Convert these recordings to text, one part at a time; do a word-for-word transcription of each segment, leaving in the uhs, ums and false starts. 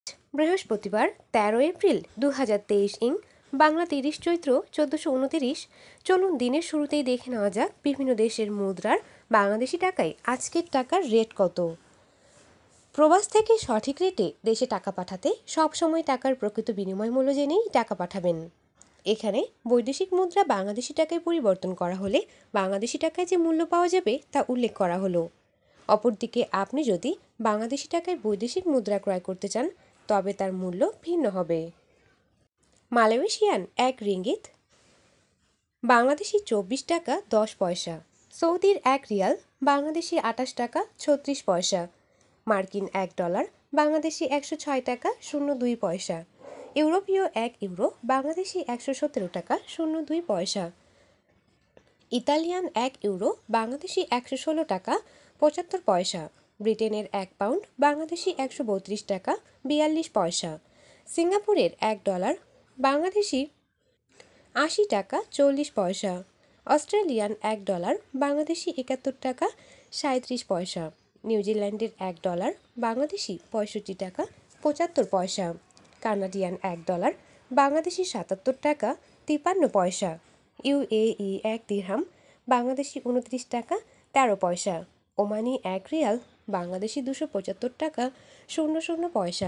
বৃহস্পতিবার তেরো এপ্রিল দু হাজার তেইশ ইং বাংলা তিরিশ চৈত্র চোদ্দশো উনতিরিশ। চলুন দিনের শুরুতেই দেখে নেওয়া যাক বিভিন্ন দেশের মুদ্রার বাংলাদেশি টাকায় আজকের টাকার রেট কত। প্রবাস থেকে সঠিক রেটে দেশে টাকা পাঠাতে সবসময় টাকার প্রকৃত বিনিময় মূল্য জেনেই টাকা পাঠাবেন। এখানে বৈদেশিক মুদ্রা বাংলাদেশি টাকায় পরিবর্তন করা হলে বাংলাদেশি টাকায় যে মূল্য পাওয়া যাবে তা উল্লেখ করা হলো। অপরদিকে আপনি যদি বাংলাদেশি টাকায় বৈদেশিক মুদ্রা ক্রয় করতে চান তবে তার মূল্য ভিন্ন হবে। মালয়েশিয়ান এক রিঙ্গিত বাংলাদেশি চব্বিশ টাকা দশ পয়সা। সৌদির এক রিয়াল বাংলাদেশি আটাশ টাকা ছত্রিশ পয়সা। মার্কিন এক ডলার বাংলাদেশি একশো ছয় টাকা শূন্য দুই পয়সা। ইউরোপীয় এক ইউরো বাংলাদেশি একশো সতেরো টাকা শূন্য দুই পয়সা। ইতালিয়ান এক ইউরো বাংলাদেশি একশো ষোলো টাকা পঁচাত্তর পয়সা। ব্রিটেনের এক পাউন্ড বাংলাদেশি একশো বত্রিশ টাকা বিয়াল্লিশ পয়সা। সিঙ্গাপুরের এক ডলার বাংলাদেশি আশি টাকা চল্লিশ পয়সা। অস্ট্রেলিয়ান এক ডলার বাংলাদেশি একাত্তর টাকা সাঁত্রিশ পয়সা। নিউজিল্যান্ডের এক ডলার বাংলাদেশি পঁয়ষট্টি টাকা পঁচাত্তর পয়সা। কানাডিয়ান এক ডলার বাংলাদেশি সাতাত্তর টাকা তিপ্পান্ন পয়সা। ইউএই এক দিরহাম বাংলাদেশি উনত্রিশ টাকা তেরো পয়সা। ওমানি এক রিয়াল বাংলাদেশি দুশো পঁচাত্তর টাকা শূন্য শূন্য পয়সা।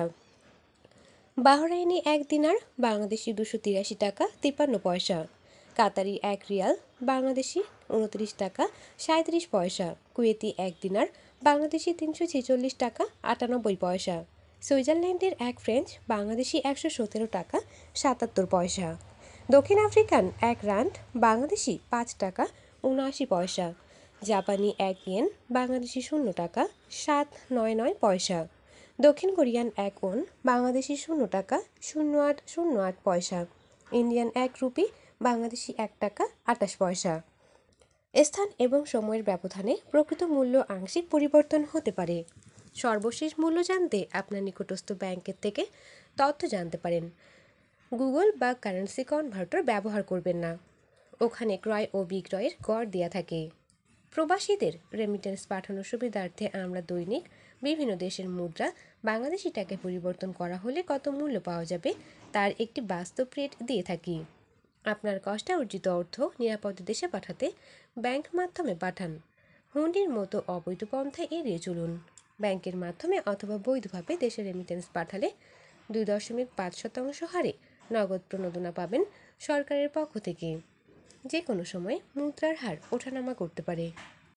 বাহরাইনি এক দিনার বাংলাদেশি দুশো তিরাশি টাকা তিপ্পান্ন পয়সা। কাতারি এক রিয়াল বাংলাদেশি উনত্রিশ টাকা সাঁত্রিশ পয়সা। কুয়েতি এক দিনার বাংলাদেশি তিনশো ছেচল্লিশ টাকা আটানব্বই পয়সা। সুইজারল্যান্ডের এক ফ্রেঞ্চ বাংলাদেশি একশো সতেরো টাকা সাতাত্তর পয়সা। দক্ষিণ আফ্রিকান এক রান্ড বাংলাদেশি পাঁচ টাকা উনআশি পয়সা। জাপানি এক ইয়েন বাংলাদেশি শূন্য টাকা সাত নয় নয় পয়সা। দক্ষিণ কোরিয়ান এক ওন বাংলাদেশি শূন্য টাকা শূন্য আট শূন্য আট পয়সা। ইন্ডিয়ান এক রুপি বাংলাদেশি এক টাকা আটাশ পয়সা। স্থান এবং সময়ের ব্যবধানে প্রকৃত মূল্য আংশিক পরিবর্তন হতে পারে। সর্বশেষ মূল্য জানতে আপনার নিকটস্থ ব্যাংকের থেকে তথ্য জানতে পারেন। গুগল বা কারেন্সি কনভার্টার ব্যবহার করবেন না, ওখানে ক্রয় ও বিক্রয়ের গড় দেয়া থাকে। প্রবাসীদের রেমিটেন্স পাঠানোর সুবিধার্থে আমরা দৈনিক বিভিন্ন দেশের মুদ্রা বাংলাদেশি টাকায় পরিবর্তন করা হলে কত মূল্য পাওয়া যাবে তার একটি বাস্তব রেট দিয়ে থাকি। আপনার কষ্টার্জিত অর্থ নিরাপদ দেশে পাঠাতে ব্যাংক মাধ্যমে পাঠান। হুন্ডির মতো অবৈধ পন্থা এড়িয়ে চলুন। ব্যাংকের মাধ্যমে অথবা বৈধভাবে দেশে রেমিটেন্স পাঠালে দুই দশমিক পাঁচ শতাংশ হারে নগদ প্রণোদনা পাবেন সরকারের পক্ষ থেকে। যে কোনো সময় মুদ্রার হার ওঠানামা করতে পারে।